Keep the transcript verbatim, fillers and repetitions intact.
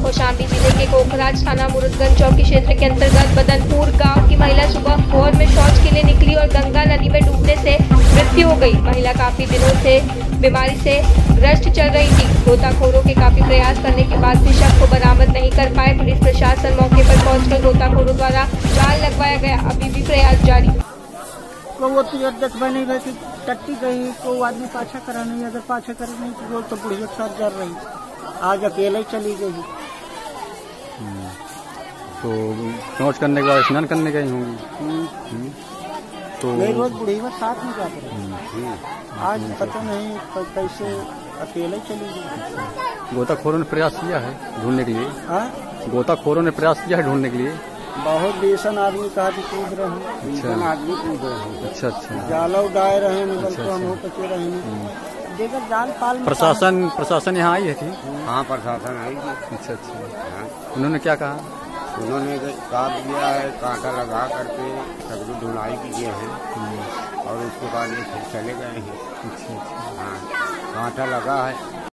कौशाम्बी जिले के कोखराज थाना मुरुदगंज चौकी क्षेत्र के अंतर्गत बदनपुर गांव की महिला सुबह भोर में शौच के लिए निकली और गंगा नदी में डूबने से मृत्यु हो गई। महिला काफी दिनों से बीमारी से ग्रस्त चल रही थी। गोताखोरों के काफी प्रयास करने के बाद भी शव को बरामद नहीं कर पाए। पुलिस प्रशासन मौके पर पहुंचकर गोताखोरों द्वारा जाल लगवाया गया। अभी भी प्रयास जारी। तो वो देख बनी गई कि टट्टी गई तो आदमी पाछा करा नहीं, अगर पाछा करे नहीं तो वो तो बुढ़िया के साथ जर रही। आज अकेले ही चली गई। तो शौच करने के बाद स्नान करने गई होंगी। तो नहीं, रोज बुढ़िया साथ में जाते रहे। आज पता नहीं कैसे अकेले चली गई। गोताखोरों ने प्रयास किया है ढूंढने के लिए। हाँ, गोताखोरों ने प्रयास किया है ढूंढने के लिए। बहुत बेसन आदमी कहा कि कूद रहे हैं। अच्छा आदमी कूद रहे हैं। अच्छा अच्छा जाला उड़ाए रहे हैं, मतलब तो हम हो कचे रहे देखकर जाल पाल। प्रशासन प्रशासन यहाँ आई है थी? हाँ, प्रशासन आई थी। अच्छा अच्छा। उन्होंने क्या कहा? उन्होंने काट दिया है, कांटा लगा करके सभी ढुलाई किए हैं और उसके बाद ये फिर चले गए हैं। अच्छा अच्छा। हाँ, कांटा लगा है।